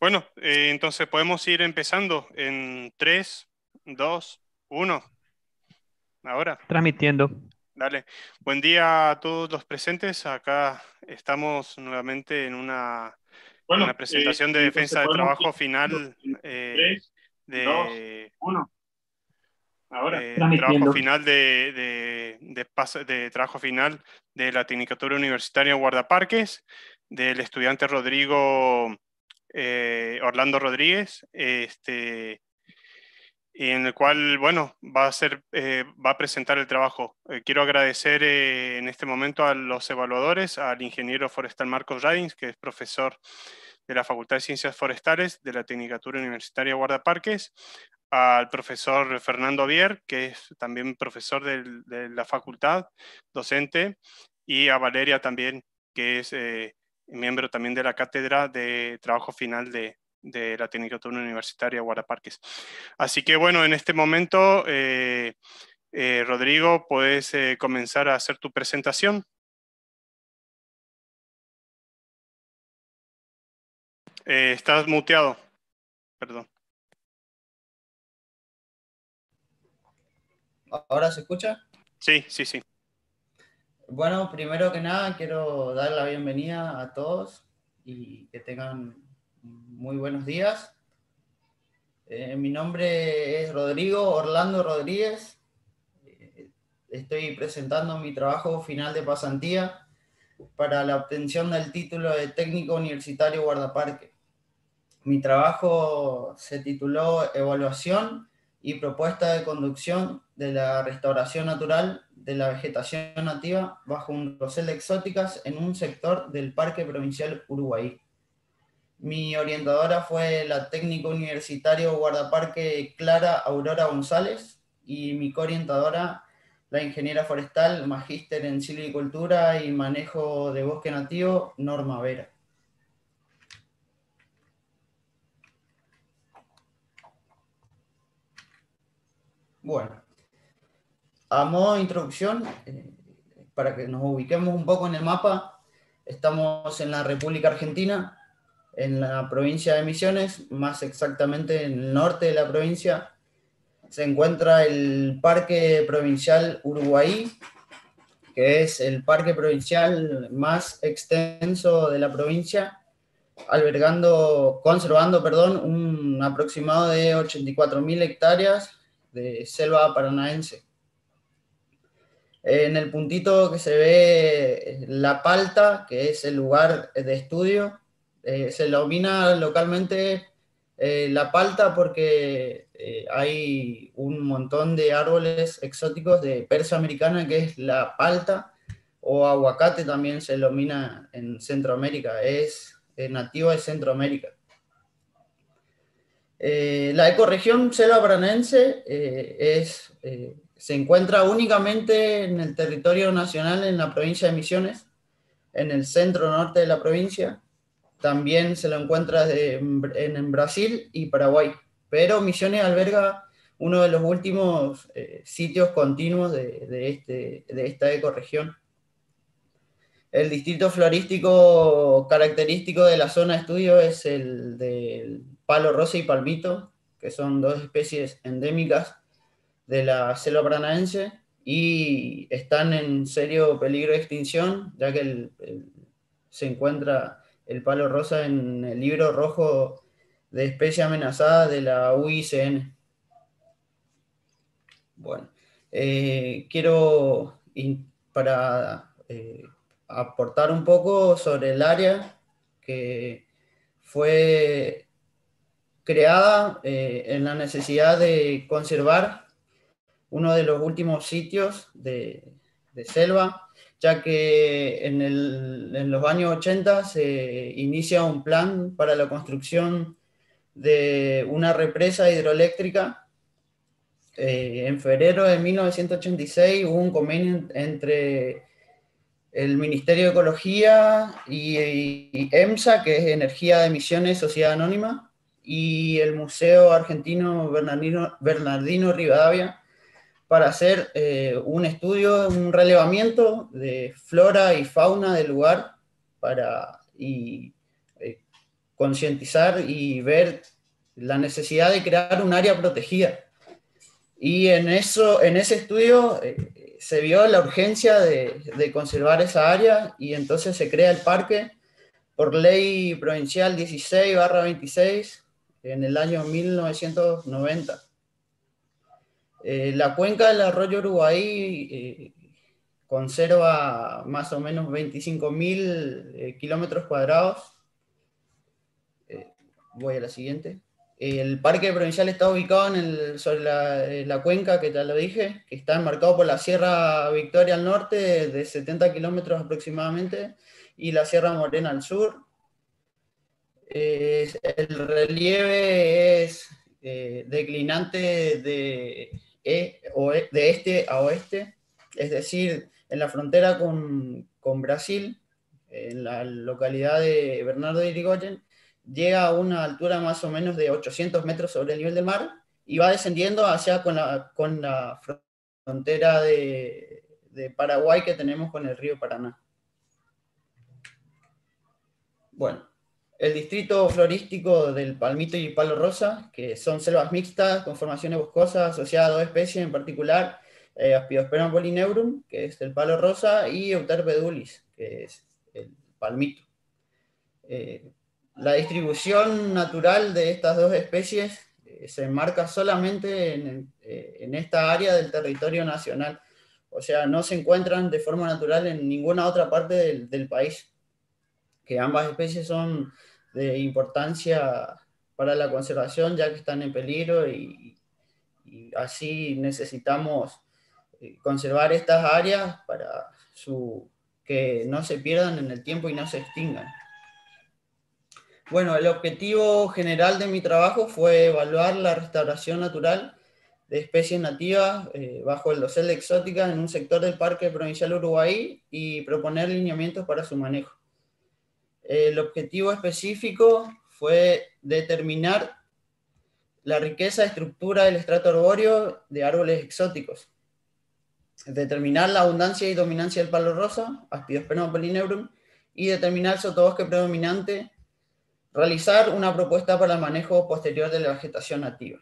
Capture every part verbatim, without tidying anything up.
Bueno, eh, entonces podemos ir empezando en tres, dos, uno. Ahora, Transmitiendo. dale. Buen día a todos los presentes. Acá estamos nuevamente en una, en una Bueno, eh, presentación de entonces defensa de podemos ir trabajo final en eh, tres, dos, de uno. Ahora. eh, trabajo Transmitiendo. final de, de, de pas- de trabajo final de la Tecnicatura Universitaria Guardaparques del estudiante Rodrigo eh, Orlando Rodríguez. Este en el cual, bueno, va a ser, eh, va a presentar el trabajo. Eh, quiero agradecer eh, en este momento a los evaluadores, al ingeniero forestal Marcos Radins, que es profesor de la Facultad de Ciencias Forestales de la Tecnicatura Universitaria Guardaparques, al profesor Fernando Avier, que es también profesor del, de la facultad, docente, y a Valeria también, que es eh, miembro también de la cátedra de trabajo final de, de la Tecnicatura Universitaria Guardaparques. Así que bueno, en este momento, eh, eh, Rodrigo, puedes eh, comenzar a hacer tu presentación. Eh, estás muteado, perdón. ¿Ahora se escucha? Sí, sí, sí. Bueno, primero que nada quiero dar la bienvenida a todos y que tengan muy buenos días. Eh, mi nombre es Rodrigo Orlando Rodríguez. Eh, Estoy presentando mi trabajo final de pasantía para la obtención del título de técnico universitario guardaparque. Mi trabajo se tituló Evaluación y propuesta de conducción de la restauración natural de la vegetación nativa bajo un rosel de exóticas en un sector del Parque Provincial Uruguay. Mi orientadora fue la técnico universitario guardaparque Clara Aurora González y mi coorientadora la ingeniera forestal, magíster en silvicultura y manejo de bosque nativo, Norma Vera. Bueno, a modo de introducción, eh, para que nos ubiquemos un poco en el mapa, estamos en la República Argentina, en la provincia de Misiones, más exactamente en el norte de la provincia, se encuentra el Parque Provincial Uruguay, que es el parque provincial más extenso de la provincia, albergando, conservando, perdón, un aproximado de ochenta y cuatro mil hectáreas de selva paranaense. En el puntito que se ve La Palta, que es el lugar de estudio, eh, se denomina localmente eh, La Palta porque eh, hay un montón de árboles exóticos de Persa americana, que es la palta, o aguacate también se denomina en Centroamérica, es eh, nativo de Centroamérica. Eh, la ecorregión selva paranaense eh, es, eh, se encuentra únicamente en el territorio nacional en la provincia de Misiones, en el centro norte de la provincia. También se lo encuentra de, en, en Brasil y Paraguay. Pero Misiones alberga uno de los últimos eh, sitios continuos de, de, este, de esta ecorregión. El distrito florístico característico de la zona de estudio es el del palo rosa y palmito, que son dos especies endémicas de la selva paranaense y están en serio peligro de extinción, ya que el, el, se encuentra el palo rosa en el libro rojo de especie amenazada de la U I C N. Bueno, eh, quiero, para eh, aportar un poco sobre el área que fue creada eh, en la necesidad de conservar uno de los últimos sitios de, de selva, ya que en, el, en los años ochenta se inicia un plan para la construcción de una represa hidroeléctrica. Eh, en febrero de mil novecientos ochenta y seis hubo un convenio entre el Ministerio de Ecología y, y EMSA, que es Energía de Emisiones Sociedad Anónima, y el Museo Argentino Bernardino, Bernardino Rivadavia, para hacer eh, un estudio, un relevamiento de flora y fauna del lugar para, y, eh, concientizar y ver la necesidad de crear un área protegida. Y en, eso, en ese estudio eh, se vio la urgencia de, de conservar esa área, y entonces se crea el parque por ley provincial dieciséis barra veintiséis en el año mil novecientos noventa. Eh, la cuenca del arroyo Uruguay eh, conserva más o menos veinticinco mil eh, kilómetros cuadrados. Eh, voy a la siguiente. El parque provincial está ubicado en el, sobre la, eh, la cuenca, que ya lo dije, que está enmarcado por la Sierra Victoria al norte, de, de setenta kilómetros aproximadamente, y la Sierra Morena al sur. Eh, el relieve es eh, declinante de, e, oe, de este a oeste, es decir, en la frontera con, con Brasil, en la localidad de Bernardo de Irigoyen, llega a una altura más o menos de ochocientos metros sobre el nivel del mar, y va descendiendo hacia con la, con la frontera de, de Paraguay que tenemos con el río Paraná. Bueno, el distrito florístico del palmito y palo rosa, que son selvas mixtas con formaciones boscosas asociadas a dos especies en particular, eh, Aspiosperma polyneurum, que es el palo rosa, y Euterpe edulis, que es el palmito. Eh, la distribución natural de estas dos especies eh, se enmarca solamente en, eh, en esta área del territorio nacional, o sea, no se encuentran de forma natural en ninguna otra parte del, del país, que ambas especies son de importancia para la conservación, ya que están en peligro, y, y así necesitamos conservar estas áreas para su, que no se pierdan en el tiempo y no se extingan. Bueno, el objetivo general de mi trabajo fue evaluar la restauración natural de especies nativas eh, bajo el dosel de exóticas en un sector del Parque Provincial Uruguay y proponer lineamientos para su manejo. El objetivo específico fue determinar la riqueza de estructura del estrato arbóreo de árboles exóticos, determinar la abundancia y dominancia del palo rosa, Aspiosperma polyneurum, y determinar el sotobosque predominante, realizar una propuesta para el manejo posterior de la vegetación nativa.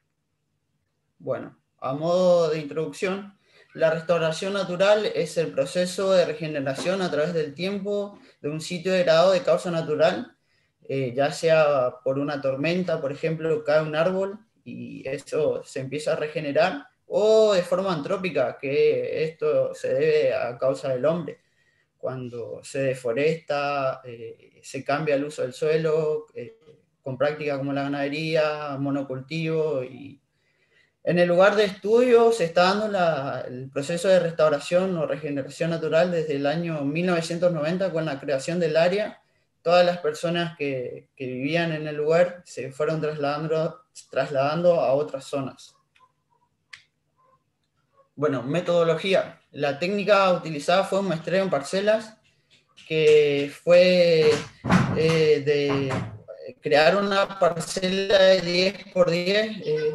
Bueno, a modo de introducción, la restauración natural es el proceso de regeneración a través del tiempo de un sitio degradado de causa natural, eh, ya sea por una tormenta, por ejemplo, cae un árbol y eso se empieza a regenerar, o de forma antrópica, que esto se debe a causa del hombre, cuando se deforesta, eh, se cambia el uso del suelo, eh, con prácticas como la ganadería, monocultivo. Y en el lugar de estudio se está dando la, el proceso de restauración o regeneración natural desde el año mil novecientos noventa, con la creación del área. Todas las personas que, que vivían en el lugar se fueron trasladando, trasladando a otras zonas. Bueno, metodología. La técnica utilizada fue un muestreo en parcelas, que fue eh, de crear una parcela de diez por diez, eh,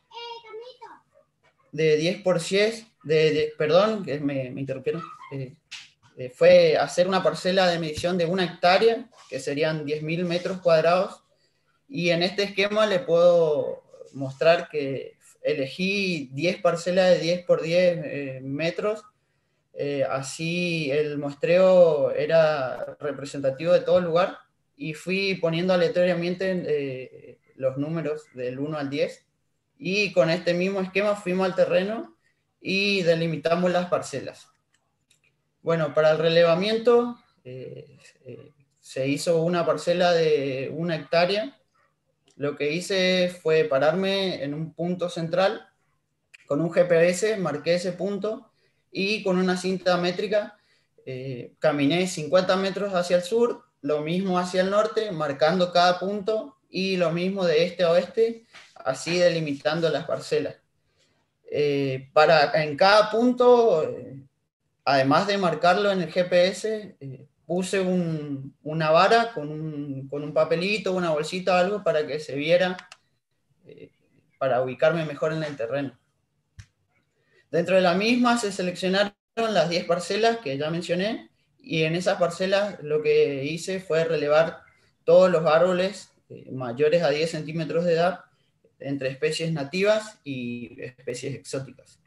de diez por diez, de, de, perdón, que me, me interrumpieron, eh, eh, fue hacer una parcela de medición de una hectárea, que serían diez mil metros cuadrados, y en este esquema le puedo mostrar que elegí diez parcelas de diez por diez eh, metros, eh, así el muestreo era representativo de todo el lugar, y fui poniendo aleatoriamente eh, los números del uno al diez, y con este mismo esquema fuimos al terreno y delimitamos las parcelas. Bueno, para el relevamiento eh, eh, se hizo una parcela de una hectárea. Lo que hice fue pararme en un punto central, con un G P S, marqué ese punto, y con una cinta métrica eh, caminé cincuenta metros hacia el sur, lo mismo hacia el norte, marcando cada punto, y lo mismo de este a oeste, así delimitando las parcelas. Eh, para, en cada punto, eh, además de marcarlo en el G P S, eh, puse un, una vara con un, con un papelito, una bolsita o algo para que se viera, eh, para ubicarme mejor en el terreno. Dentro de la misma se seleccionaron las diez parcelas que ya mencioné, y en esas parcelas lo que hice fue relevar todos los árboles eh, mayores a diez centímetros de edad, entre especies nativas y especies exóticas.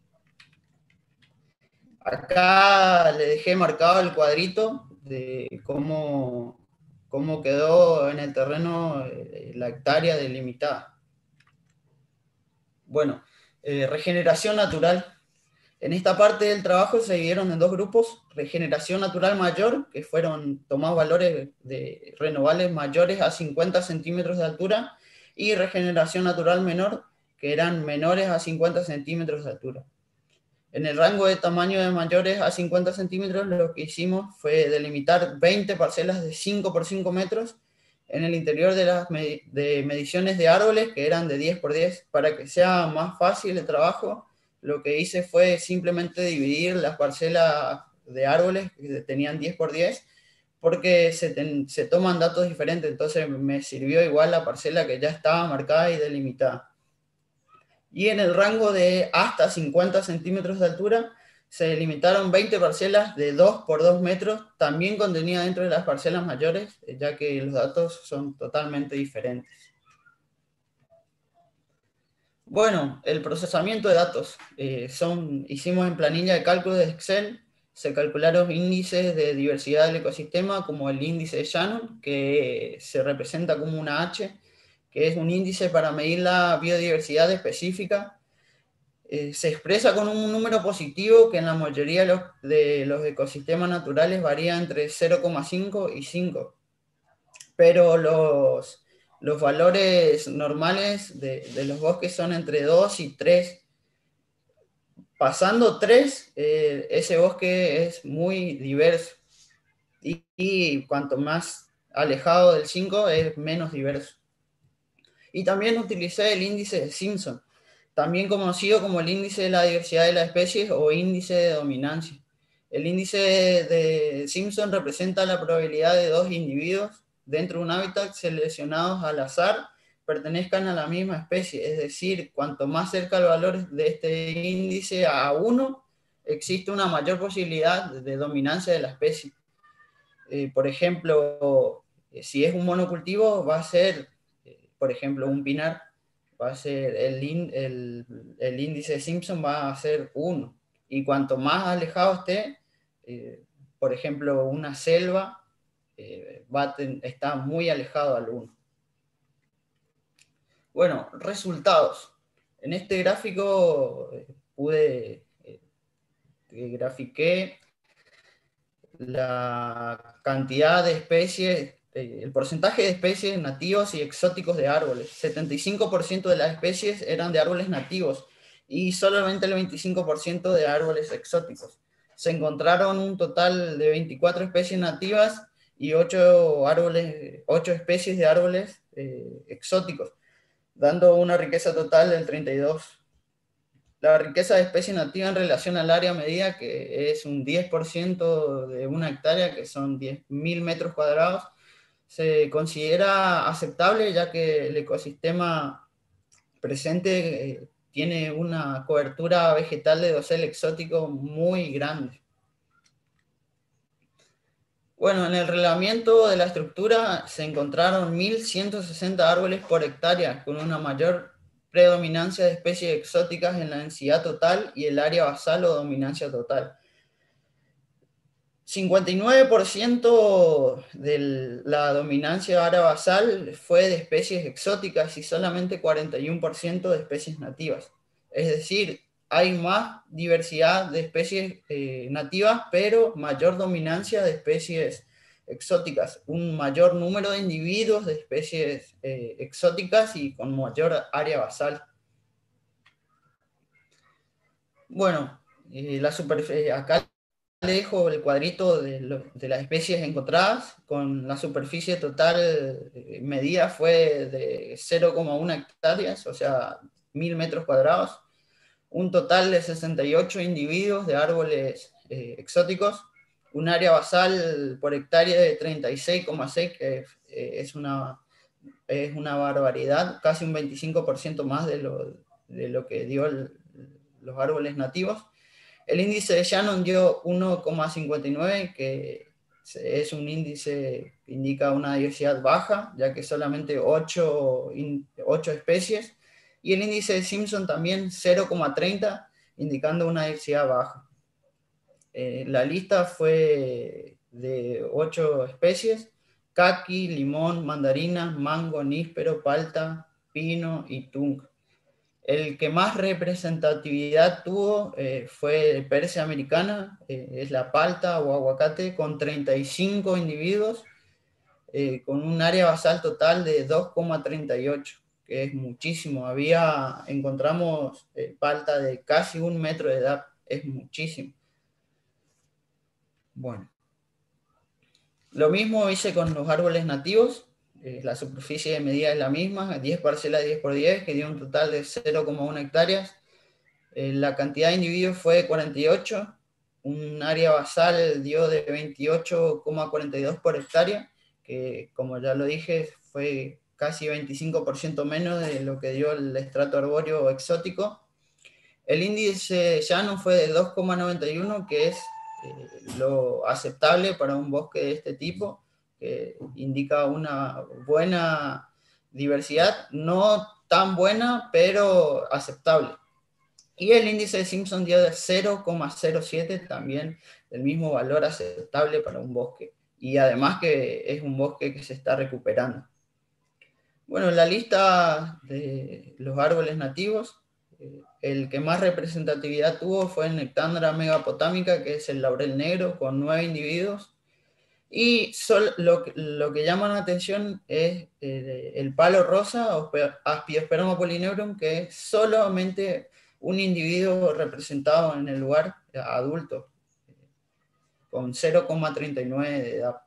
Acá le dejé marcado el cuadrito de cómo, cómo quedó en el terreno eh, la hectárea delimitada. Bueno, eh, regeneración natural. En esta parte del trabajo se dividieron en dos grupos: regeneración natural mayor, que fueron tomados valores de renovables mayores a cincuenta centímetros de altura, y regeneración natural menor, que eran menores a cincuenta centímetros de altura. En el rango de tamaño de mayores a cincuenta centímetros, lo que hicimos fue delimitar veinte parcelas de cinco por cinco metros en el interior de las med de mediciones de árboles, que eran de diez por diez. Para que sea más fácil el trabajo, lo que hice fue simplemente dividir las parcelas de árboles que tenían diez por diez, porque se, ten, se toman datos diferentes, entonces me sirvió igual la parcela que ya estaba marcada y delimitada. Y en el rango de hasta cincuenta centímetros de altura se delimitaron veinte parcelas de dos por dos metros, también contenida dentro de las parcelas mayores, ya que los datos son totalmente diferentes. Bueno, el procesamiento de datos. Eh, son, hicimos en planilla de cálculo de Excel, se calcularon índices de diversidad del ecosistema, como el índice de Shannon, que se representa como una H, que es un índice para medir la biodiversidad específica. Eh, se expresa con un número positivo que en la mayoría de los, de los ecosistemas naturales varía entre cero coma cinco y cinco. Pero los, los valores normales de, de los bosques son entre dos y tres. Pasando tres, eh, ese bosque es muy diverso. Y, y cuanto más alejado del cinco, es menos diverso. Y también utilicé el índice de Simpson, también conocido como el índice de la diversidad de las especies o índice de dominancia. El índice de Simpson representa la probabilidad de dos individuos dentro de un hábitat seleccionados al azar pertenezcan a la misma especie, es decir, cuanto más cerca el valor de este índice a uno, existe una mayor posibilidad de dominancia de la especie. Eh, por ejemplo, si es un monocultivo, va a ser, eh, por ejemplo, un pinar, va a ser el, el, el índice de Simpson va a ser uno. Y cuanto más alejado esté, eh, por ejemplo, una selva, eh, va a ten, está muy alejado al uno. Bueno, resultados. En este gráfico eh, pude, eh, grafiqué la cantidad de especies, el porcentaje de especies nativos y exóticos de árboles. setenta y cinco por ciento de las especies eran de árboles nativos y solamente el veinticinco por ciento de árboles exóticos. Se encontraron un total de veinticuatro especies nativas y ocho, árboles, ocho especies de árboles eh, exóticos, dando una riqueza total del treinta y dos por ciento. La riqueza de especie nativa en relación al área medida, que es un diez por ciento de una hectárea, que son diez mil metros cuadrados, se considera aceptable, ya que el ecosistema presente eh, tiene una cobertura vegetal de dosel exótico muy grande. Bueno, en el relevamiento de la estructura se encontraron mil ciento sesenta árboles por hectárea, con una mayor predominancia de especies exóticas en la densidad total y el área basal o dominancia total. cincuenta y nueve por ciento de la dominancia área basal fue de especies exóticas y solamente cuarenta y uno por ciento de especies nativas. Es decir, hay más diversidad de especies eh, nativas, pero mayor dominancia de especies exóticas, un mayor número de individuos de especies eh, exóticas y con mayor área basal. Bueno, eh, la superficie, acá le dejo el cuadrito de, lo, de las especies encontradas, con la superficie total eh, medida fue de cero coma uno hectáreas, o sea, mil metros cuadrados, un total de sesenta y ocho individuos de árboles eh, exóticos, un área basal por hectárea de treinta y seis coma seis, que eh, es, una, es una barbaridad, casi un veinticinco por ciento más de lo, de lo que dio el, los árboles nativos. El índice de Shannon dio uno coma cincuenta y nueve, que es un índice que indica una diversidad baja, ya que solamente ocho especies, y el índice de Simpson también cero coma treinta, indicando una diversidad baja. Eh, la lista fue de ocho especies: caqui, limón, mandarina, mango, níspero, palta, pino y tung. El que más representatividad tuvo eh, fue Persia americana, eh, es la palta o aguacate, con treinta y cinco individuos, eh, con un área basal total de dos coma treinta y ocho, que es muchísimo. Había, encontramos eh, palta de casi un metro de edad, es muchísimo. Bueno, lo mismo hice con los árboles nativos. Eh, la superficie de medida es la misma, diez parcelas de diez por diez, que dio un total de cero coma uno hectáreas. Eh, la cantidad de individuos fue de cuarenta y ocho, un área basal dio de veintiocho coma cuarenta y dos por hectárea, que como ya lo dije fue casi veinticinco por ciento menos de lo que dio el estrato arbóreo exótico. El índice llano fue de dos coma noventa y uno, que es eh, lo aceptable para un bosque de este tipo, que indica una buena diversidad, no tan buena, pero aceptable. Y el índice de Simpson dio de cero coma cero siete, también el mismo valor aceptable para un bosque. Y además que es un bosque que se está recuperando. Bueno, en la lista de los árboles nativos, eh, el que más representatividad tuvo fue el Nectandra megapotámica, que es el laurel negro, con nueve individuos. Y sol, lo, lo que llama la atención es eh, el palo rosa, Aspiosperma polyneurum, que es solamente un individuo representado en el lugar adulto, con cero coma treinta y nueve de edad.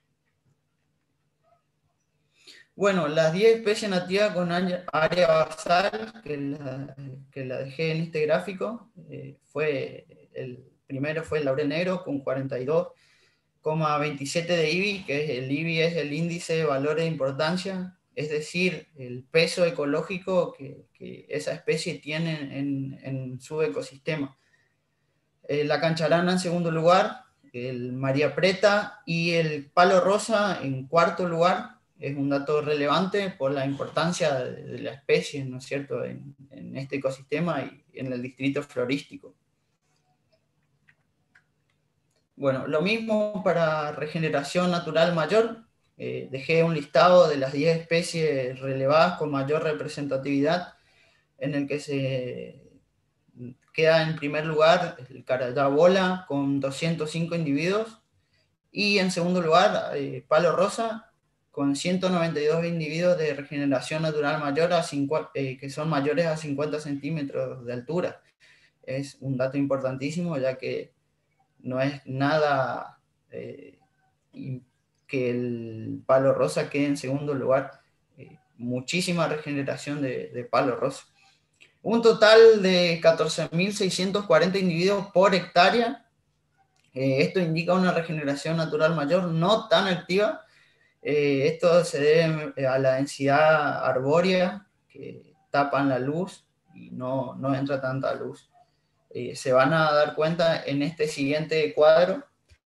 Bueno, las diez especies nativas con área basal, que la, que la dejé en este gráfico, eh, fue el primero fue el laurel negro con cuarenta y dos coma veintisiete de I B I, que es el I B I es el índice de valor de importancia, es decir, el peso ecológico que, que esa especie tiene en, en su ecosistema. Eh, la cancharana en segundo lugar, el María Preta y el palo rosa en cuarto lugar. Es un dato relevante por la importancia de, de la especie, ¿no es cierto?, en, en este ecosistema y en el distrito florístico. Bueno, lo mismo para regeneración natural mayor. Eh, dejé un listado de las diez especies relevadas con mayor representatividad, en el que se queda en primer lugar el carayabola con doscientos cinco individuos, y en segundo lugar eh, palo rosa con ciento noventa y dos individuos de regeneración natural mayor, a cincuenta, eh, que son mayores a cincuenta centímetros de altura. Es un dato importantísimo, ya que no es nada eh, que el palo rosa quede en segundo lugar. Eh, muchísima regeneración de, de palo rosa. Un total de catorce mil seiscientos cuarenta individuos por hectárea. Eh, esto indica una regeneración natural mayor, no tan activa. Eh, esto se debe a la densidad arbórea, que tapan la luz y no, no entra tanta luz. Eh, se van a dar cuenta en este siguiente cuadro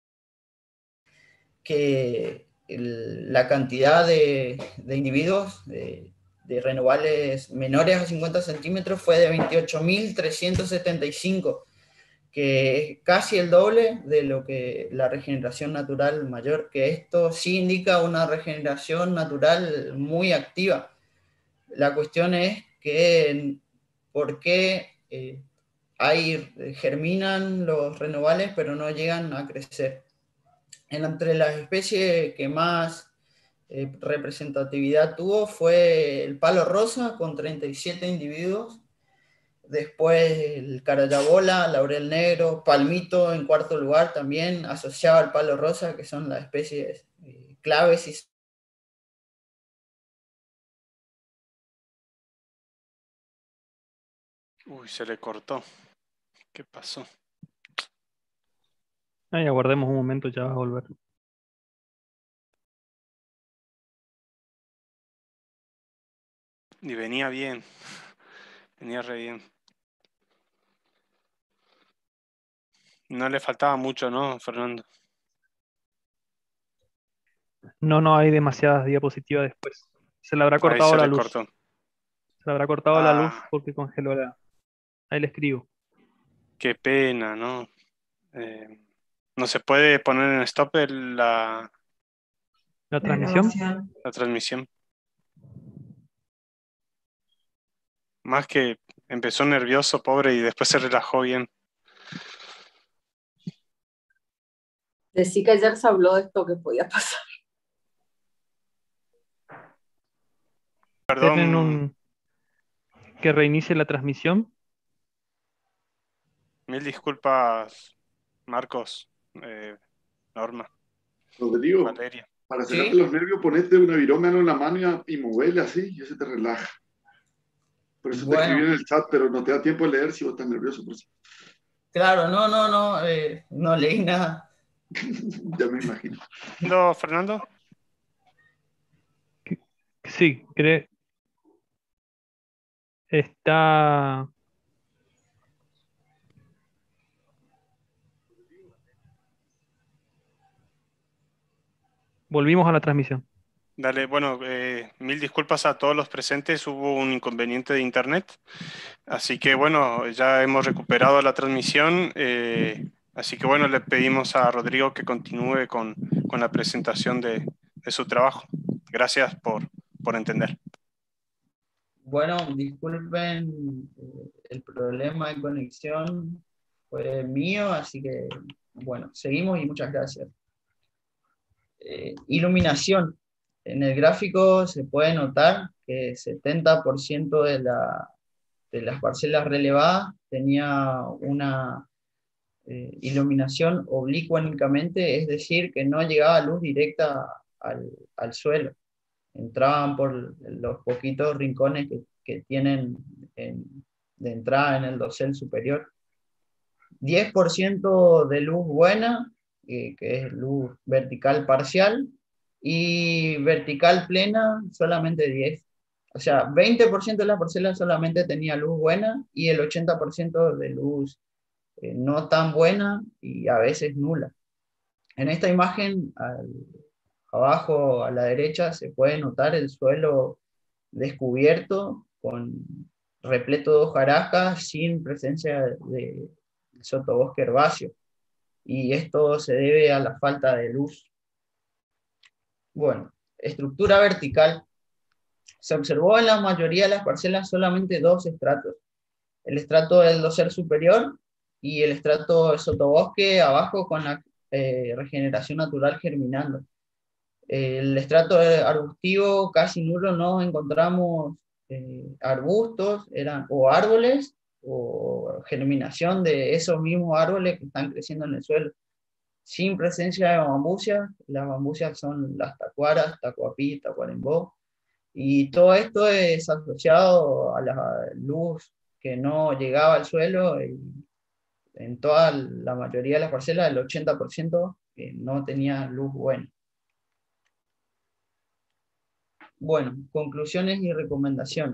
que el, la cantidad de, de individuos de, de renovables menores a cincuenta centímetros fue de veintiocho mil trescientos setenta y cinco, que es casi el doble de lo que la regeneración natural mayor, que esto sí indica una regeneración natural muy activa. La cuestión es que por qué eh, hay, germinan los renovables pero no llegan a crecer. Entre las especies que más eh, representatividad tuvo fue el palo rosa con treinta y siete individuos, después el carayabola, laurel negro, palmito en cuarto lugar también asociado al palo rosa, que son las especies eh, claves. Y Uy, se le cortó. ¿Qué pasó? Ahí aguardemos un momento, ya va a volver. Y venía bien. Venía re bien. No le faltaba mucho, ¿no, Fernando? No, no hay demasiadas diapositivas después. Se le habrá Ahí cortado se la le luz. cortó. Se le habrá cortado la luz Ah, porque congeló la. Ahí le escribo. qué pena, ¿no? Eh, no se puede poner en stop el- la, La La transmisión. grabación. la transmisión. Más que empezó nervioso, pobre, y después se relajó bien. Decí que ayer se habló de esto que podía pasar. Tienen Perdón, un. Que reinicie la transmisión. mil disculpas, Marcos, eh, Norma, Rodrigo, Valeria. para Sí. sacarte los nervios, ponete una virómano en la mano y movele así, y eso te relaja. Por eso te Bueno. escribí en el chat, pero no te da tiempo de leer si vos estás nervioso. Por eso. Claro, no, no, no, eh, no leí nada. Ya me imagino. ¿No, Fernando? Sí, cree. Está. Volvimos a la transmisión. Dale, bueno, eh, mil disculpas a todos los presentes, hubo un inconveniente de internet, así que bueno, ya hemos recuperado la transmisión, eh, así que bueno, le pedimos a Rodrigo que continúe con, con la presentación de, de su trabajo. Gracias por, por entender. Bueno, disculpen, eh, el problema de conexión fue mío, así que, bueno, seguimos y muchas gracias. Eh, iluminación. En el gráfico se puede notar que setenta por ciento de, la, de las parcelas relevadas tenía una eh, iluminación oblicua únicamente, es decir, que no llegaba luz directa al, al suelo. Entraban por los poquitos rincones que, que tienen en, de entrada en el dosel superior. diez por ciento de luz buena, eh, que es luz vertical parcial, y vertical plena solamente diez. O sea, veinte por ciento de las parcelas solamente tenía luz buena y el ochenta por ciento de luz eh, no tan buena y a veces nula. En esta imagen, al, abajo a la derecha, se puede notar el suelo descubierto, con repleto de hojarasca, sin presencia de sotobosque herbáceo. Y esto se debe a la falta de luz. Bueno, estructura vertical. Se observó en la mayoría de las parcelas solamente dos estratos. El estrato del dosel superior y el estrato del sotobosque abajo con la eh, regeneración natural germinando. El estrato arbustivo casi nulo, no encontramos eh, arbustos eran, o árboles o germinación de esos mismos árboles que están creciendo en el suelo. Sin presencia de bambucias, las bambucias son las tacuaras, tacuapí, tacuarembó, y todo esto es asociado a la luz que no llegaba al suelo, y en toda la mayoría de las parcelas, el ochenta por ciento que no tenía luz buena. Bueno, conclusiones y recomendaciones.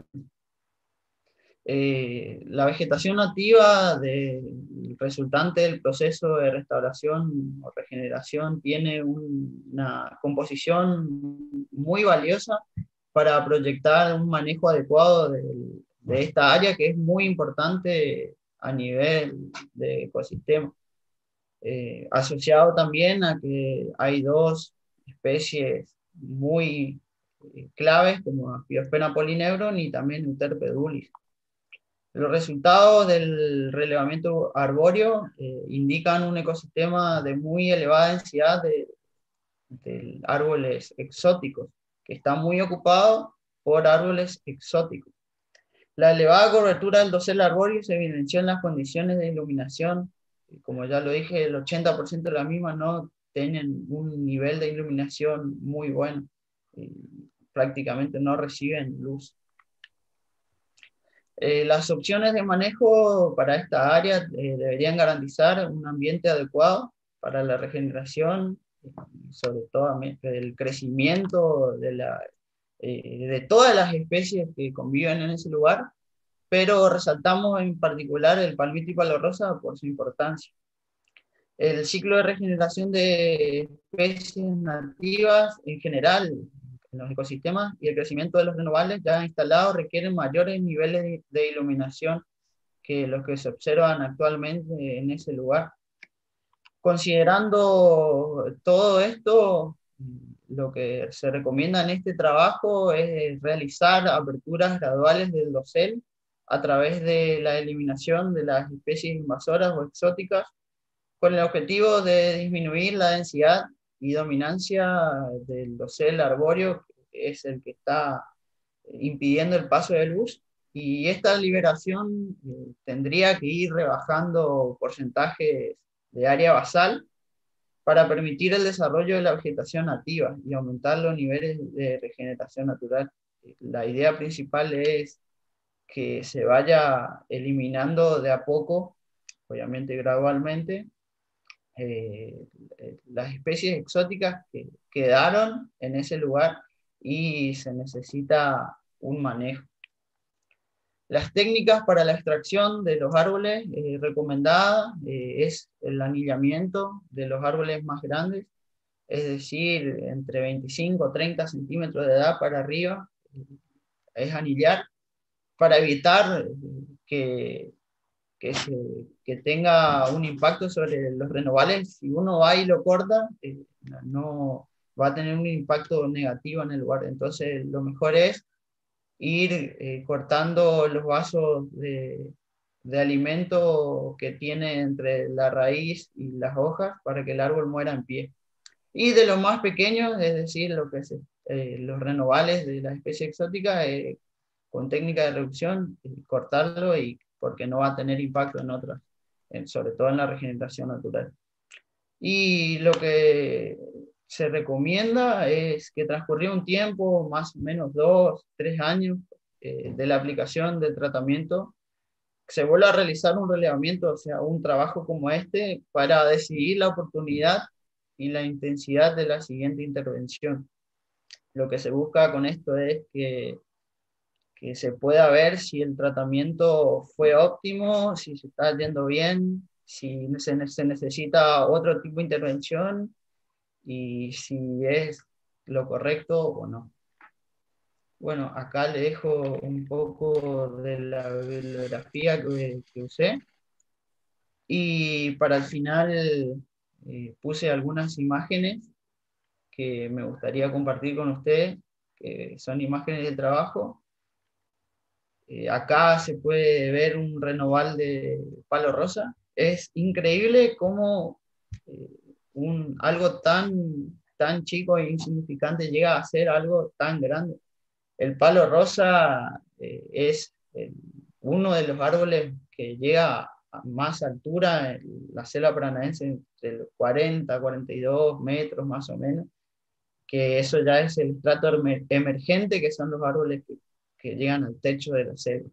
Eh, la vegetación nativa de, resultante del proceso de restauración o regeneración tiene un, una composición muy valiosa para proyectar un manejo adecuado de, de esta área, que es muy importante a nivel de ecosistema. Eh, asociado también a que hay dos especies muy claves como Angiosperma polyneuron y también Euterpe edulis. Los resultados del relevamiento arbóreo eh, indican un ecosistema de muy elevada densidad de, de árboles exóticos, que está muy ocupado por árboles exóticos. La elevada cobertura del dosel arbóreo se evidenció en las condiciones de iluminación. Como ya lo dije, el ochenta por ciento de las mismas no tienen un nivel de iluminación muy bueno. Y prácticamente no reciben luz. Eh, las opciones de manejo para esta área eh, deberían garantizar un ambiente adecuado para la regeneración, sobre todo el crecimiento de, la, eh, de todas las especies que conviven en ese lugar, pero resaltamos en particular el palmito y palo rosa por su importancia. El ciclo de regeneración de especies nativas en general en los ecosistemas y el crecimiento de los renovables ya instalados requieren mayores niveles de iluminación que los que se observan actualmente en ese lugar. Considerando todo esto, lo que se recomienda en este trabajo es realizar aperturas graduales del dosel a través de la eliminación de las especies invasoras o exóticas, con el objetivo de disminuir la densidad y dominancia del dosel arbóreo, que es el que está impidiendo el paso de luz, y esta liberación eh, tendría que ir rebajando porcentajes de área basal para permitir el desarrollo de la vegetación nativa y aumentar los niveles de regeneración natural. La idea principal es que se vaya eliminando de a poco, obviamente gradualmente, eh, las especies exóticas que quedaron en ese lugar y se necesita un manejo. Las técnicas para la extracción de los árboles eh, recomendadas eh, es el anillamiento de los árboles más grandes, es decir, entre veinticinco o treinta centímetros de edad para arriba, es anillar, para evitar que, que, se, que tenga un impacto sobre los renovales. Si uno va y lo corta, eh, no va a tener un impacto negativo en el lugar. Entonces, lo mejor es ir eh, cortando los vasos de, de alimento que tiene entre la raíz y las hojas para que el árbol muera en pie. Y de los más pequeños, es decir, lo que se, eh, los renovales de las especies exóticas, eh, con técnica de reducción, eh, cortarlo, y porque no va a tener impacto en otras, en, sobre todo en la regeneración natural. Y lo que se recomienda es que transcurrió un tiempo, más o menos dos, tres años, eh, de la aplicación del tratamiento, se vuelva a realizar un relevamiento, o sea, un trabajo como este, para decidir la oportunidad y la intensidad de la siguiente intervención. Lo que se busca con esto es que, que se pueda ver si el tratamiento fue óptimo, si se está yendo bien, si se, se necesita otro tipo de intervención y si es lo correcto o no. Bueno, acá le dejo un poco de la bibliografía que, que usé, y para el final eh, puse algunas imágenes que me gustaría compartir con ustedes, que son imágenes del trabajo. Eh, acá se puede ver un renoval de palo rosa. Es increíble cómo eh, un, algo tan, tan chico e insignificante llega a ser algo tan grande. El palo rosa eh, es eh, uno de los árboles que llega a más altura en la selva paranaense, entre los cuarenta, cuarenta y dos metros más o menos, que eso ya es el estrato emergente, que son los árboles que, que llegan al techo de la selva.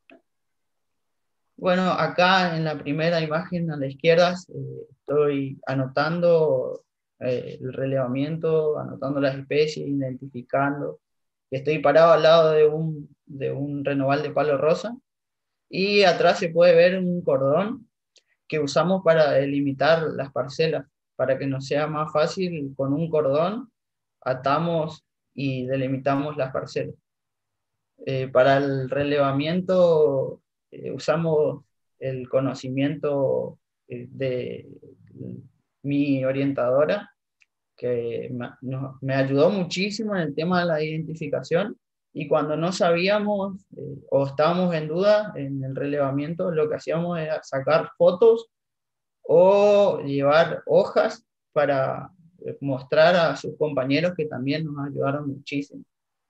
Bueno, acá en la primera imagen a la izquierda eh, estoy anotando eh, el relevamiento, anotando las especies, identificando. Estoy parado al lado de un, de un renoval de palo rosa, y atrás se puede ver un cordón que usamos para delimitar las parcelas. Para que nos sea más fácil, con un cordón atamos y delimitamos las parcelas. Eh, para el relevamiento eh, usamos el conocimiento eh, de mi orientadora, que me, no, me ayudó muchísimo en el tema de la identificación, y cuando no sabíamos eh, o estábamos en duda en el relevamiento, lo que hacíamos era sacar fotos o llevar hojas para mostrar a sus compañeros, que también nos ayudaron muchísimo.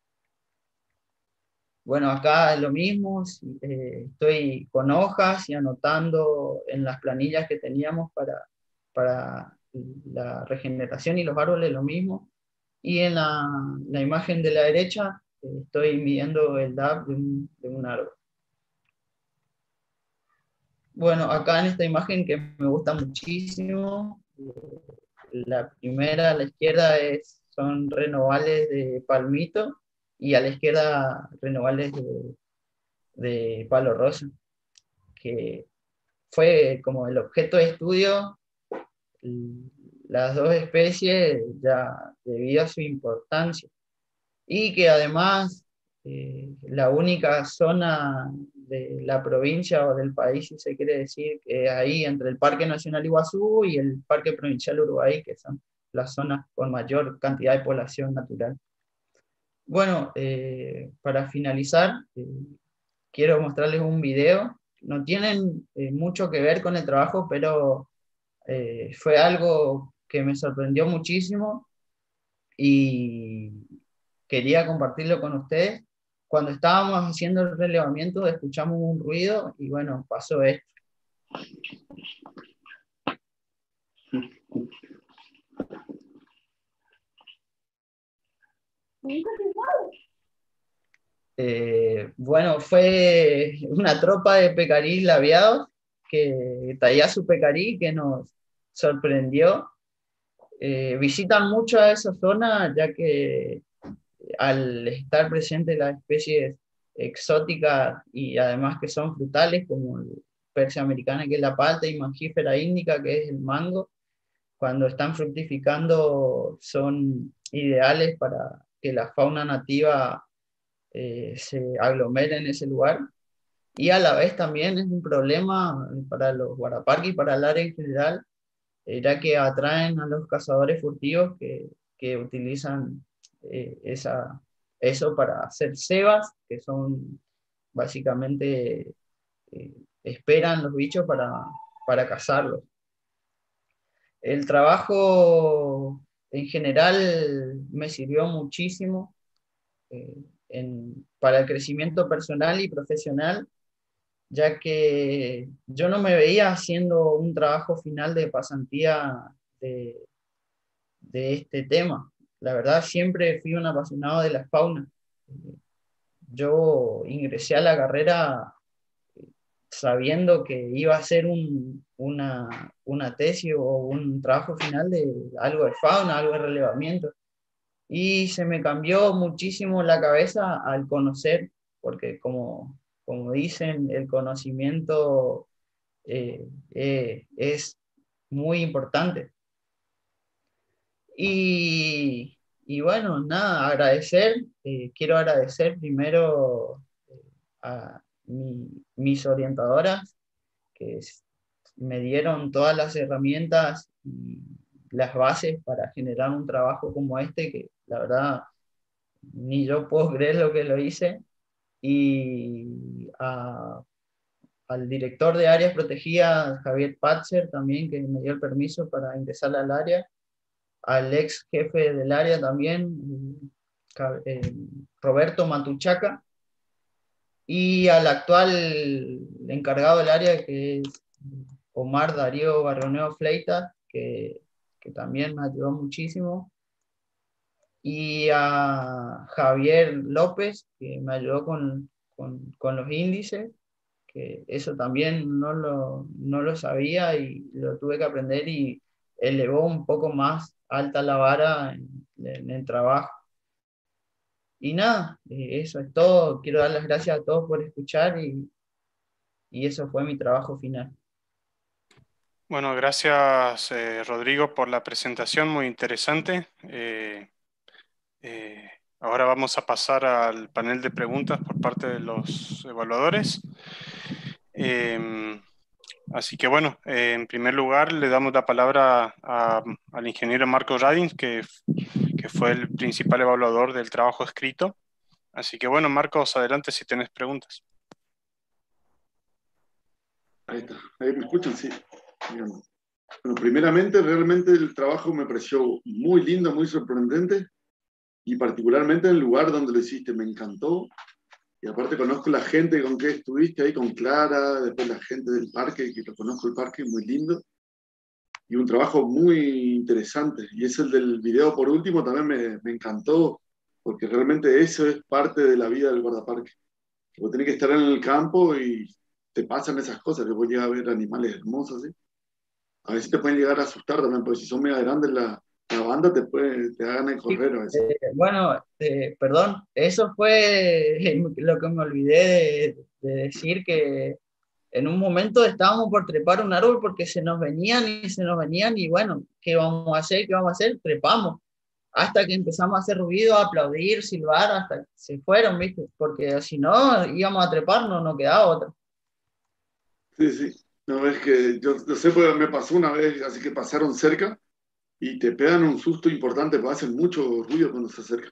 Bueno, acá es lo mismo, eh, estoy con hojas y anotando en las planillas que teníamos para, para la regeneración y los árboles lo mismo. Y en la, la imagen de la derecha eh, estoy midiendo el D A B de un, de un árbol. Bueno, acá en esta imagen que me gusta muchísimo, la primera a la izquierda es, son renovales de palmito, y a la izquierda renovales de, de palo rosa, que fue como el objeto de estudio las dos especies ya debido a su importancia. Y que además eh, la única zona de la provincia o del país, si se quiere decir, que es ahí entre el Parque Nacional Iguazú y el Parque Provincial Uruguay, que son las zonas con mayor cantidad de población natural. Bueno, eh, para finalizar, eh, quiero mostrarles un video. No tienen eh, mucho que ver con el trabajo, pero eh, fue algo que me sorprendió muchísimo y quería compartirlo con ustedes. Cuando estábamos haciendo el relevamiento, escuchamos un ruido y bueno, pasó esto. Eh, bueno, fue una tropa de pecarí labiados que traía su pecarí que nos sorprendió. Eh, visitan mucho a esa zona ya que al estar presentes las especies exóticas y además que son frutales como el persia americana que es la palta y mangífera índica que es el mango, cuando están fructificando son ideales para que la fauna nativa eh, se aglomere en ese lugar, y a la vez también es un problema para los guaraparques y para el área en general, eh, ya que atraen a los cazadores furtivos que, que utilizan eh, esa, eso para hacer cebas, que son básicamente, eh, esperan los bichos para, para cazarlos. El trabajo en general me sirvió muchísimo eh, en, para el crecimiento personal y profesional, ya que yo no me veía haciendo un trabajo final de pasantía de, de este tema. La verdad, siempre fui un apasionado de la fauna. Yo ingresé a la carrera sabiendo que iba a hacer un, una, una tesis o un trabajo final de algo de fauna, algo de relevamiento. Y se me cambió muchísimo la cabeza al conocer, porque como, como dicen, el conocimiento eh, eh, es muy importante. Y, y bueno, nada, agradecer, eh, quiero agradecer primero eh, a mi, mis orientadoras, que es, me dieron todas las herramientas y las bases para generar un trabajo como este, que la verdad ni yo puedo creer lo que lo hice, y a, al director de áreas protegidas, Javier Patzer, también, que me dio el permiso para ingresar al área, al ex jefe del área también, eh, Roberto Matuchaca, y al actual encargado del área, que es Omar Darío Barroneo Fleitas, que, que también me ayudó muchísimo, y a Javier López, que me ayudó con, con, con los índices, que eso también no lo, no lo sabía y lo tuve que aprender y elevó un poco más alta la vara en, en el trabajo. Y nada, eh, eso es todo. Quiero dar las gracias a todos por escuchar y, y eso fue mi trabajo final. Bueno, gracias eh, Rodrigo por la presentación, muy interesante. Eh, eh, ahora vamos a pasar al panel de preguntas por parte de los evaluadores. Eh, así que bueno, eh, en primer lugar le damos la palabra a, al ingeniero Marco Radins, que, que fue el principal evaluador del trabajo escrito. Así que bueno, Marcos, adelante si tenés preguntas. Ahí está, ahí me escuchan, sí. Bien. Bueno, primeramente, realmente el trabajo me pareció muy lindo, muy sorprendente, y particularmente en el lugar donde lo hiciste, me encantó. Y aparte conozco la gente con que estuviste ahí, con Clara, después la gente del parque, que lo conozco el parque, muy lindo. Y un trabajo muy interesante. Y es el del video por último, también me, me encantó, porque realmente eso es parte de la vida del guardaparque. Vos tenés que estar en el campo y te pasan esas cosas, que vos llegas a ver animales hermosos, ¿sí? A veces te pueden llegar a asustar también, porque si son mega grandes la, la banda te, puede, te hagan el correr a veces. Eh, bueno, eh, perdón, eso fue lo que me olvidé de, de decir, que en un momento estábamos por trepar un árbol porque se nos venían y se nos venían y bueno, ¿qué vamos a hacer? ¿Qué vamos a hacer? Trepamos. Hasta que empezamos a hacer ruido, a aplaudir, silbar, hasta que se fueron, ¿viste? Porque si no, íbamos a trepar, no nos quedaba otra. Sí, sí. No, es que yo, yo sé, porque me pasó una vez, así que pasaron cerca y te pegan un susto importante, porque hacen mucho ruido cuando se acercan.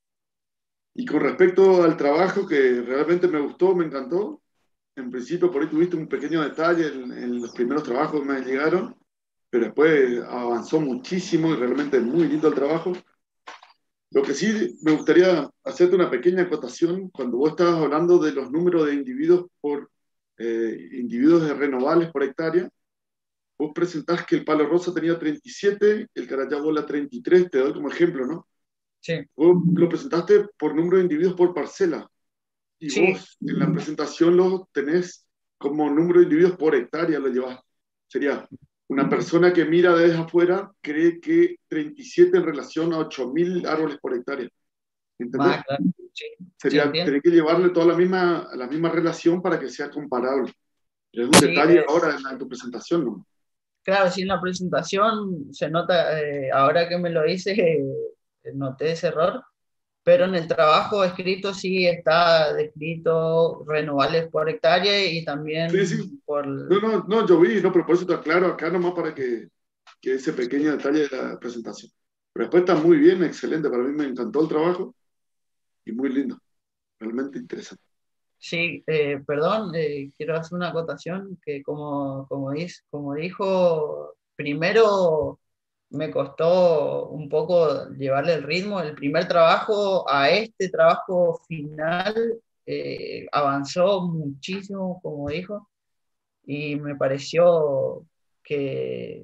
Y con respecto al trabajo que realmente me gustó, me encantó, en principio por ahí tuviste un pequeño detalle en, en los primeros trabajos que me llegaron, pero después avanzó muchísimo y realmente es muy lindo el trabajo. Lo que sí me gustaría hacerte una pequeña acotación cuando vos estabas hablando de los números de individuos por eh, individuos de renovables por hectárea. Vos presentás que el palo rosa tenía treinta y siete, el carayabola treinta y tres, te doy como ejemplo, ¿no? Sí. Vos lo presentaste por número de individuos por parcela. Y Sí. vos en la presentación lo tenés como número de individuos por hectárea, lo llevás. Sería una persona que mira desde afuera cree que treinta y siete en relación a ocho mil árboles por hectárea. ¿Entendés? Ah, claro. Sí, Sería sí, tener que llevarle toda la misma, la misma relación para que sea comparable. Es un sí, detalle eh, ahora en, la, en tu presentación, ¿no? claro, sí, en la presentación se nota, eh, ahora que me lo dices, eh, noté ese error, pero en el trabajo escrito sí está descrito renovables por hectárea y Sí, sí. también por... No, no, no, yo vi, no, pero por eso te aclaro acá nomás para que, que ese pequeño detalle de la presentación. Pero después está muy bien, excelente. Para mí me encantó el trabajo y muy lindo. Realmente interesante. Sí, eh, perdón, eh, quiero hacer una acotación que como, como, dis- como dijo, primero me costó un poco llevarle el ritmo. El primer trabajo a este trabajo final eh, avanzó muchísimo, como dijo, y me pareció que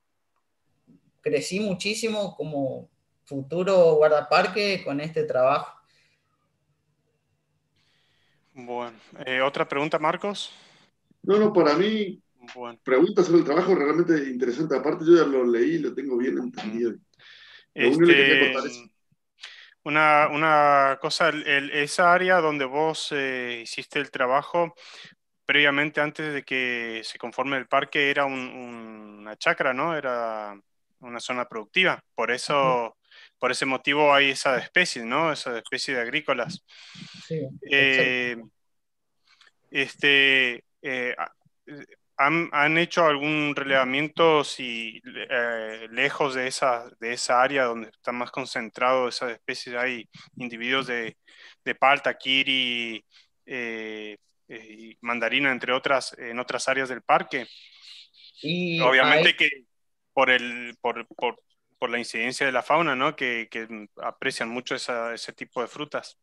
crecí muchísimo como futuro guardaparque con este trabajo. Bueno, eh, ¿otra pregunta, Marcos? No, no, para mí, Bueno, preguntas sobre el trabajo realmente interesante. Aparte, yo ya lo leí, lo tengo bien entendido. Lo único que quería este, contar es, una, una cosa, el- el- esa área donde vos eh, hiciste el trabajo, previamente, antes de que se conforme el parque, era un- un- una chacra, ¿no? Era una zona productiva. Por eso, por ese motivo hay esa especie, ¿no? Esa especie de agrícolas. Sí, exacto. Eh, este, eh, a- ¿han, han hecho algún relevamiento si eh, lejos de esa, de esa área donde está más concentrado esas especies hay individuos de, de palta, kiri, eh, eh, y mandarina, entre otras, en otras áreas del parque? Y hay Obviamente que por, el, por, por, por la incidencia de la fauna, ¿no? Que, que aprecian mucho esa, ese tipo de frutas.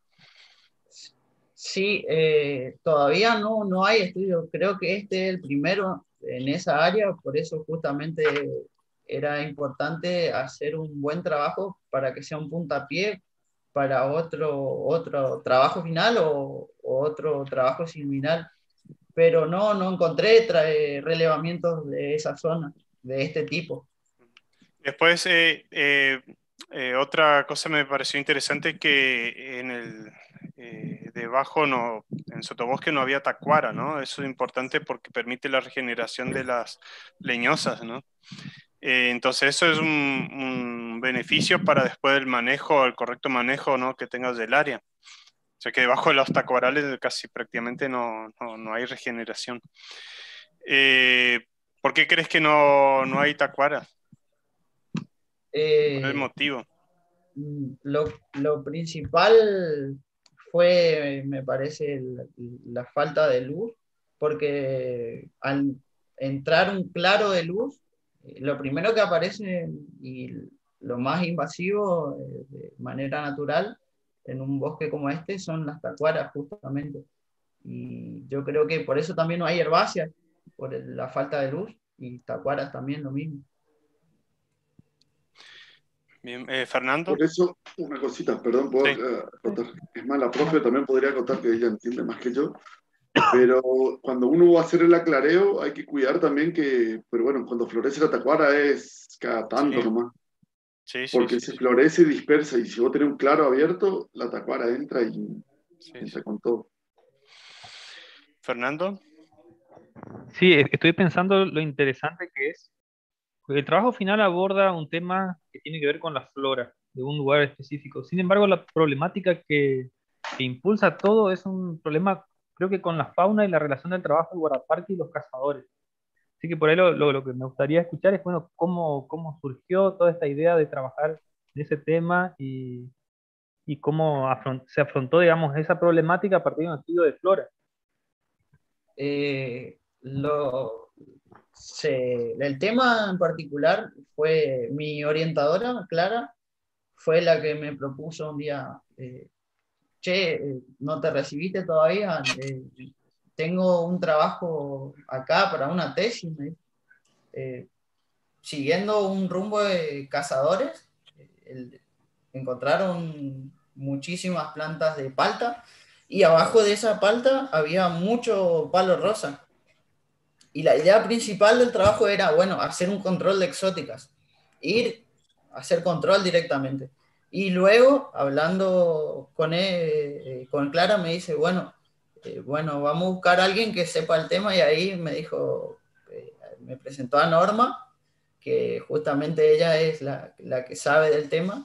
Sí, eh, todavía no, no hay estudios. Creo que este es el primero en esa área, por eso justamente era importante hacer un buen trabajo para que sea un puntapié para otro, otro trabajo final o, o otro trabajo similar. Pero no, no encontré tra- relevamientos de esa zona, de este tipo. Después, eh, eh, eh, otra cosa me pareció interesante, que en el eh, debajo, no, en sotobosque no había tacuara, ¿no? Eso es importante porque permite la regeneración de las leñosas, ¿no? Eh, entonces eso es un, un beneficio para después del manejo, el correcto manejo, ¿no? Que tengas del área. O sea que debajo de los tacuarales casi prácticamente no, no, no hay regeneración. Eh, ¿por qué crees que no, no hay tacuara? ¿Cuál es el Eh, motivo? Lo, lo principal fue, me parece, el- la falta de luz, porque al entrar un claro de luz, eh, lo primero que aparece y lo más invasivo eh, de manera natural en un bosque como este son las tacuaras, justamente. Y yo creo que por eso también no hay herbáceas, por el- la falta de luz, y tacuaras también lo mismo. Bien, eh, Fernando. por eso, una cosita, perdón, puedo Sí. eh, acotar. Es más, la profe también podría acotar, que ella entiende más que yo. Pero cuando uno va a hacer el aclareo, hay que cuidar también que, pero bueno, cuando florece la tacuara es cada tanto Sí, nomás, sí, sí, porque sí, se sí, florece y dispersa, y si vos tenés un claro abierto, la tacuara entra y sí, sí. entra con todo. Fernando. Sí, e- estoy pensando lo interesante que es, porque el trabajo final aborda un tema que tiene que ver con la flora de un lugar específico. Sin embargo, la problemática que, que impulsa todo es un problema, creo que con la fauna y la relación del trabajo del guardaparque y los cazadores. Así que por ahí lo, lo- lo que me gustaría escuchar es, bueno, cómo, cómo surgió toda esta idea de trabajar en ese tema y, y cómo afron- se afrontó, digamos, esa problemática a partir de un estudio de flora. Eh, lo, se- el tema en particular fue mi orientadora, Clara, fue la que me propuso un día, eh, che, eh, ¿no te recibiste todavía? Eh, tengo un trabajo acá para una tesis, me dijo. Eh, siguiendo un rumbo de cazadores, el- encontraron muchísimas plantas de palta y abajo de esa palta había mucho palo rosa. Y la idea principal del trabajo era, bueno, hacer un control de exóticas, ir a hacer control directamente. Y luego, hablando con, él, eh, con Clara, me dice, bueno, eh, bueno, vamos a buscar a alguien que sepa el tema y ahí me dijo, eh, me presentó a Norma, que justamente ella es la, la que sabe del tema,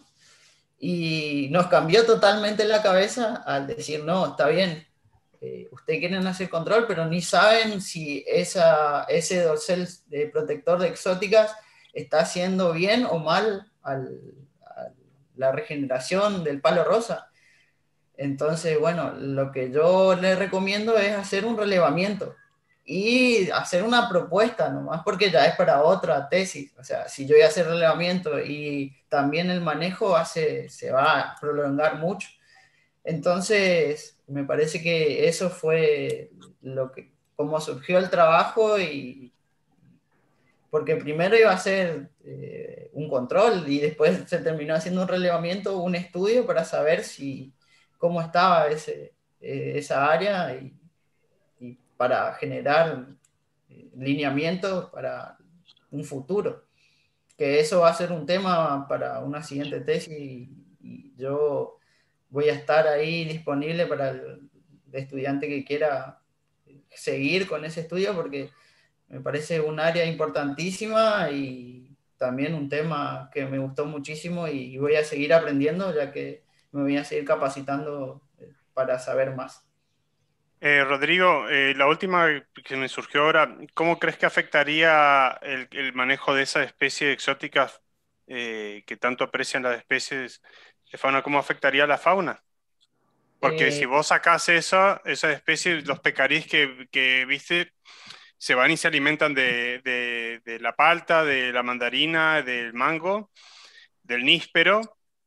y nos cambió totalmente la cabeza al decir, no, está bien, eh, ustedes quieren hacer control, pero ni saben si esa, ese dorsal de protector de exóticas está haciendo bien o mal al, a la regeneración del palo rosa. Entonces, bueno, lo que yo les recomiendo es hacer un relevamiento y hacer una propuesta nomás, porque ya es para otra tesis. O sea, si yo voy a hacer relevamiento y también el manejo hace, se va a prolongar mucho. Entonces, me parece que eso fue lo que, cómo surgió el trabajo y porque primero iba a ser eh, un control y después se terminó haciendo un relevamiento, un estudio para saber si cómo estaba ese, eh, esa área y, y para generar eh, lineamientos para un futuro. Que eso va a ser un tema para una siguiente tesis y, y yo voy a estar ahí disponible para el estudiante que quiera seguir con ese estudio porque me parece un área importantísima y también un tema que me gustó muchísimo y voy a seguir aprendiendo ya que me voy a seguir capacitando eh, para saber más. Eh, Rodrigo, eh, la última que me surgió ahora, ¿cómo crees que afectaría el, el manejo de esas especies exóticas eh, que tanto aprecian las especies de fauna? ¿Cómo afectaría a la fauna? Porque si Eh, vos sacás esa, esas especies, los pecarís que, que viste, se van y se alimentan de, de- de la palta, de la mandarina, del mango, del níspero,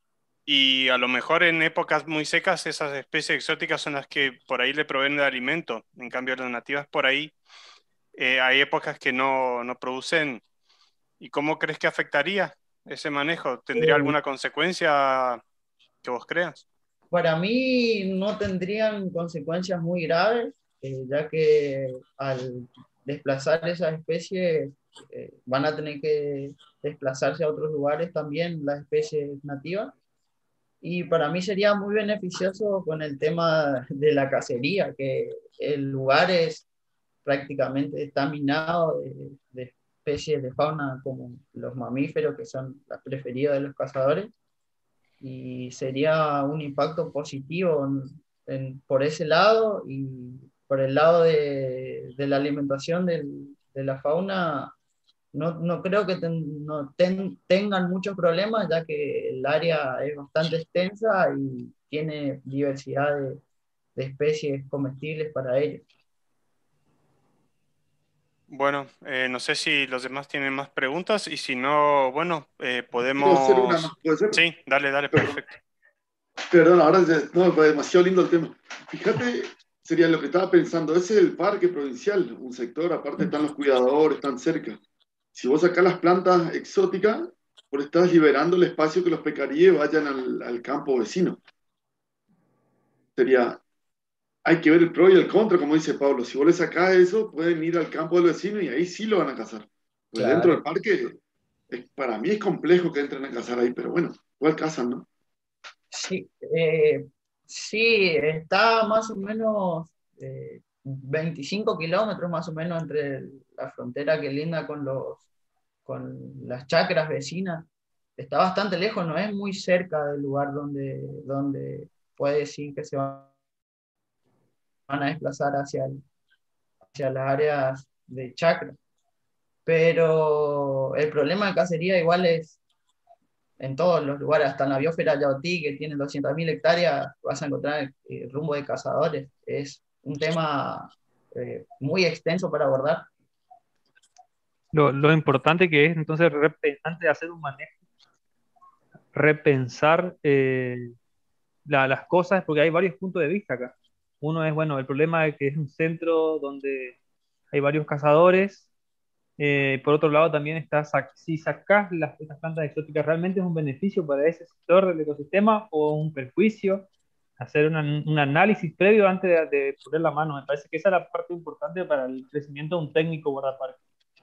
y a lo mejor en épocas muy secas esas especies exóticas son las que por ahí le proveen de alimento. En cambio, las nativas por ahí eh, hay épocas que no, no producen. ¿Y cómo crees que afectaría ese manejo? ¿Tendría eh, alguna consecuencia que vos creas? para mí no tendrían consecuencias muy graves, eh, ya que al desplazar esas especies eh, van a tener que desplazarse a otros lugares también las especies nativas. Y para mí sería muy beneficioso con el tema de la cacería, que el lugar es prácticamente está minado de, de especies de fauna como los mamíferos, que son las preferidas de los cazadores, y sería un impacto positivo en- en- por ese lado y por el lado de, de la alimentación del- de la fauna. No, no creo que ten- no ten- tengan muchos problemas, ya que el área es bastante extensa y tiene diversidad de, de especies comestibles para ellos. Bueno, eh, no sé si los demás tienen más preguntas y si no, bueno, eh, Quiero hacer una más, podemos... ¿puede ser? Sí, dale, dale, Perdón, perfecto. perdón, ahora ya- no, fue demasiado lindo el tema. Fíjate, sería lo que estaba pensando, ese es el parque provincial, un sector, aparte están los cuidadores, están cerca. Si vos sacás las plantas exóticas, por estás liberando el espacio que los pecaríes vayan al, al campo vecino. Sería, hay que ver el pro y el contra, como dice Pablo. Si vos le sacás eso, pueden ir al campo del vecino y ahí sí lo van a cazar. Pues dentro del Claro. parque, es- para mí es complejo que entren a cazar ahí, pero bueno, igual cazan, ¿no? Sí, eh, sí, está más o menos eh, veinticinco kilómetros más o menos entre la frontera que linda con, los, con las chacras vecinas. Está bastante lejos, no es muy cerca del lugar donde, donde puede decir que se van a desplazar hacia, el, hacia las áreas de chacra. Pero el problema de cacería igual es en todos los lugares, hasta en la biosfera Yautí, que tiene doscientas mil hectáreas, vas a encontrar eh, rumbo de cazadores. Es un tema eh, muy extenso para abordar. Lo, lo importante que es entonces, repe- antes de hacer un manejo, repensar eh, la- las cosas, porque hay varios puntos de vista acá. Uno es, bueno, el problema de que es un centro donde hay varios cazadores. Eh, por otro lado, también está, sac- si sacás las, estas plantas exóticas, ¿realmente es un beneficio para ese sector del ecosistema o un perjuicio? Hacer una- un análisis previo antes de, de poner la mano. Me parece que esa es la parte importante para el crecimiento de un técnico guardaparque.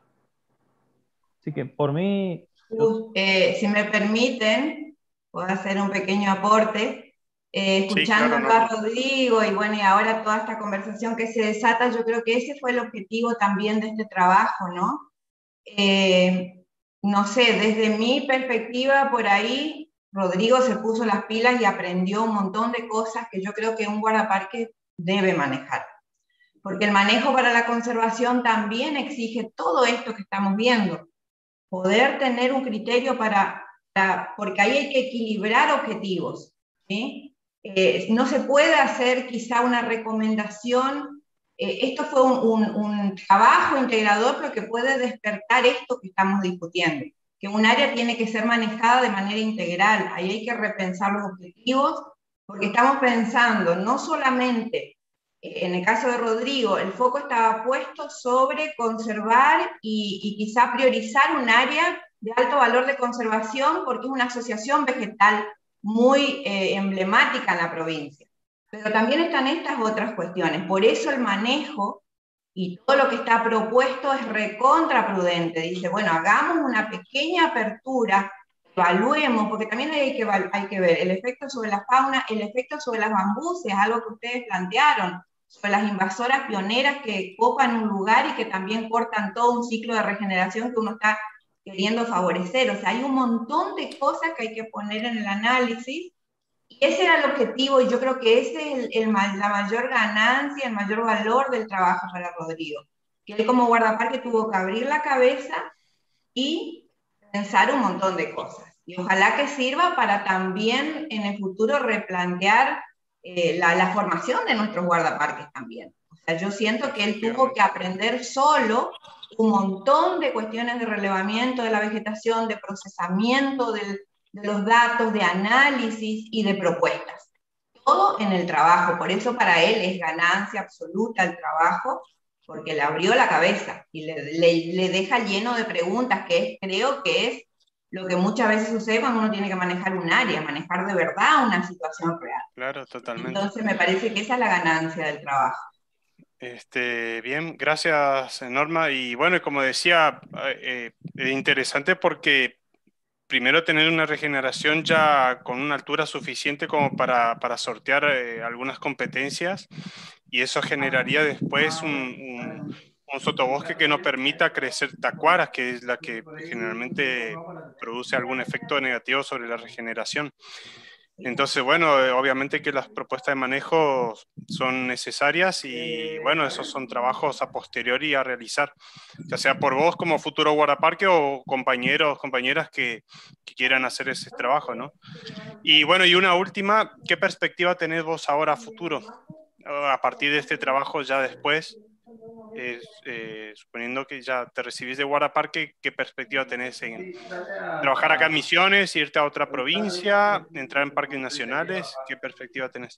Así que por mí, yo- Uh, eh, si me permiten, puedo hacer un pequeño aporte. Eh, Sí, escuchando claro, acá a Norma. Rodrigo y bueno, y ahora toda esta conversación que se desata, yo creo que ese fue el objetivo también de este trabajo, ¿no? Eh, no sé, desde mi perspectiva por ahí, Rodrigo se puso las pilas y aprendió un montón de cosas que yo creo que un guardaparque debe manejar. Porque el manejo para la conservación también exige todo esto que estamos viendo. Poder tener un criterio para, para porque ahí hay que equilibrar objetivos, ¿sí? Eh, no se puede hacer quizá una recomendación, eh, esto fue un, un, un trabajo integrador, pero que puede despertar esto que estamos discutiendo, que un área tiene que ser manejada de manera integral, ahí hay que repensar los objetivos, porque estamos pensando no solamente, en el caso de Rodrigo, el foco estaba puesto sobre conservar y, y quizá priorizar un área de alto valor de conservación porque es una asociación vegetal muy eh, emblemática en la provincia. Pero también están estas otras cuestiones. Por eso el manejo y todo lo que está propuesto es recontraprudente. Dice, bueno, hagamos una pequeña apertura, evaluemos, porque también hay que, hay que ver el efecto sobre la fauna, el efecto sobre las bambuses, algo que ustedes plantearon, sobre las invasoras pioneras que copan un lugar y que también cortan todo un ciclo de regeneración que uno está queriendo favorecer. O sea, hay un montón de cosas que hay que poner en el análisis, y ese era el objetivo, y yo creo que ese es el, el, la mayor ganancia, el mayor valor del trabajo para Rodrigo. Que él como guardaparque tuvo que abrir la cabeza y pensar un montón de cosas. Y ojalá que sirva para también en el futuro replantear eh, la, la formación de nuestros guardaparques también. O sea, yo siento que él tuvo que aprender solo un montón de cuestiones de relevamiento de la vegetación, de procesamiento del, de los datos, de análisis y de propuestas. Todo en el trabajo, por eso para él es ganancia absoluta el trabajo, porque le abrió la cabeza y le, le, le deja lleno de preguntas, que es, creo que es lo que muchas veces sucede cuando uno tiene que manejar un área, manejar de verdad una situación real. Claro, totalmente. Entonces me parece que esa es la ganancia del trabajo. Este, bien, gracias Norma. Y bueno, como decía, eh, es interesante porque primero tener una regeneración ya con una altura suficiente como para, para sortear eh, algunas competencias, y eso generaría después un, un, un sotobosque que no permita crecer tacuaras, que es la que generalmente produce algún efecto negativo sobre la regeneración. Entonces, bueno, obviamente que las propuestas de manejo son necesarias y, bueno, esos son trabajos a posteriori a realizar, ya sea por vos como futuro guardaparque o compañeros, compañeras que, que quieran hacer ese trabajo, ¿no? Y, bueno, y una última, ¿qué perspectiva tenés vos ahora a futuro? A partir de este trabajo ya después, eh, eh, suponiendo que ya te recibís de guardaparque, ¿qué perspectiva tenés en trabajar acá en Misiones, irte a otra provincia, entrar en parques nacionales? ¿Qué perspectiva tenés?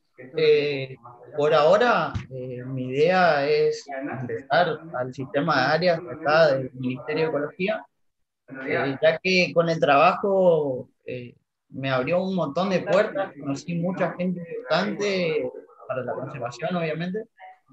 Eh, por ahora, eh, mi idea es ingresar al sistema de áreas acá del Ministerio de Ecología, eh, ya que con el trabajo eh, me abrió un montón de puertas, conocí mucha gente importante para la conservación, obviamente,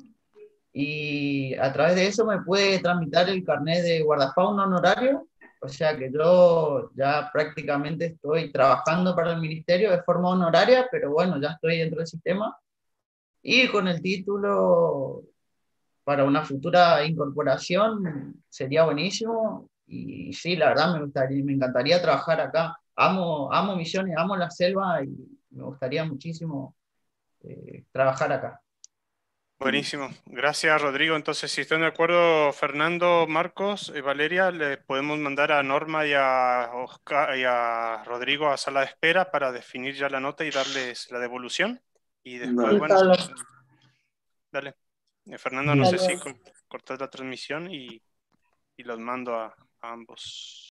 y a través de eso me pude tramitar el carnet de guardafauna honorario, o sea que yo ya prácticamente estoy trabajando para el ministerio de forma honoraria, pero bueno, ya estoy dentro del sistema, y con el título para una futura incorporación sería buenísimo. Y sí, la verdad me gustaría, me encantaría trabajar acá. Amo, amo Misiones, amo la selva y me gustaría muchísimo eh, trabajar acá. Buenísimo. Gracias, Rodrigo. Entonces, si están de acuerdo, Fernando, Marcos y Valeria, le podemos mandar a Norma y a, Oscar, y a Rodrigo a sala de espera para definir ya la nota y darles la devolución. Y después, Vale. bueno, Pablo. dale. Eh, Fernando, no sé Dale. si cortas la transmisión y, y los mando a, a ambos.